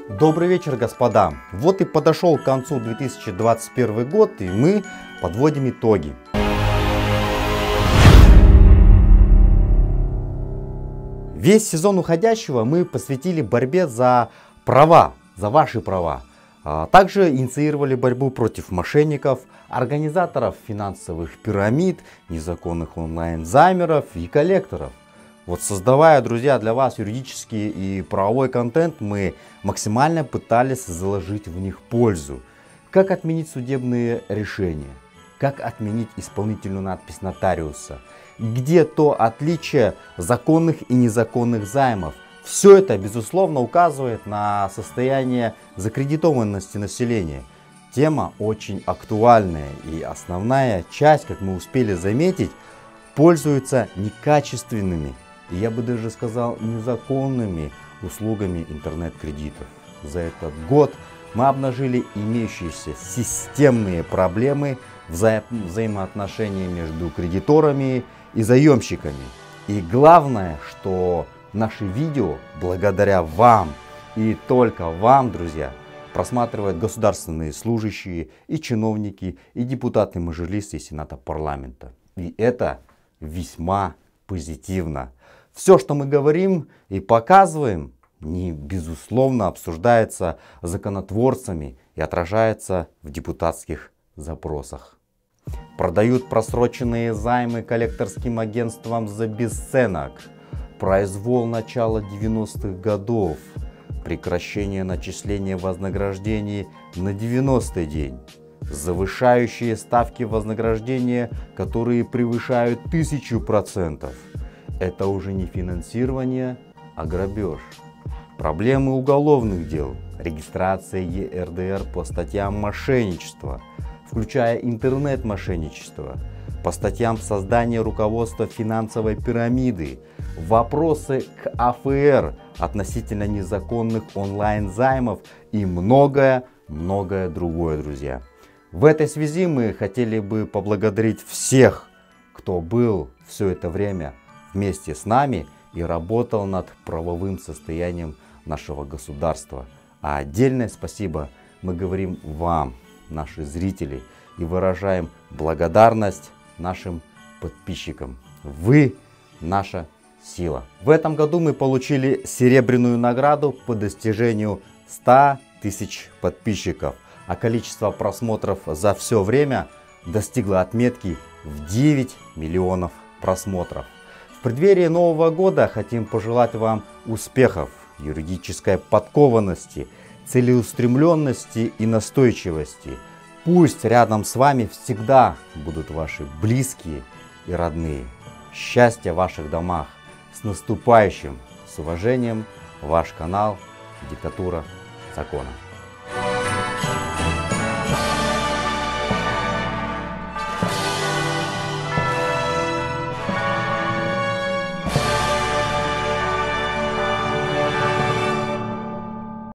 Добрый вечер, господа. Вот и подошел к концу 2021 год, и мы подводим итоги. Весь сезон уходящего мы посвятили борьбе за права, за ваши права. Также инициировали борьбу против мошенников, организаторов финансовых пирамид, незаконных онлайн-займеров и коллекторов. Вот создавая, друзья, для вас юридический и правовой контент, мы максимально пытались заложить в них пользу. Как отменить судебные решения, как отменить исполнительную надпись нотариуса, где то отличие законных и незаконных займов. Все это, безусловно, указывает на состояние закредитованности населения. Тема очень актуальная, и основная часть, как мы успели заметить, пользуется некачественными, и я бы даже сказал незаконными услугами интернет-кредитов. За этот год мы обнажили имеющиеся системные проблемы взаимоотношений между кредиторами и заемщиками. И главное, что наши видео, благодаря вам и только вам, друзья, просматривают государственные служащие и чиновники, и депутаты Мажилиса и Сената парламента. И это весьма позитивно. Все, что мы говорим и показываем, безусловно, обсуждается законотворцами и отражается в депутатских запросах. Продают просроченные займы коллекторским агентствам за бесценок. Произвол начала 90-х годов. Прекращение начисления вознаграждений на 90-й день. Завышающие ставки вознаграждения, которые превышают 1000%. Это уже не финансирование, а грабеж. Проблемы уголовных дел. Регистрация ЕРДР по статьям мошенничества, включая интернет-мошенничество, по статьям создания руководства финансовой пирамиды, вопросы к АФР относительно незаконных онлайн-займов и многое другое, друзья. В этой связи мы хотели бы поблагодарить всех, кто был все это время вместе с нами и работал над правовым состоянием нашего государства. А отдельное спасибо мы говорим вам, наши зрители, и выражаем благодарность нашим подписчикам. Вы наша сила. В этом году мы получили серебряную награду по достижению 100 тысяч подписчиков, а количество просмотров за все время достигло отметки в 9 миллионов просмотров. В преддверии Нового года хотим пожелать вам успехов, юридической подкованности, целеустремленности и настойчивости. Пусть рядом с вами всегда будут ваши близкие и родные. Счастья в ваших домах. С наступающим! С уважением, ваш канал «Диктатура закона».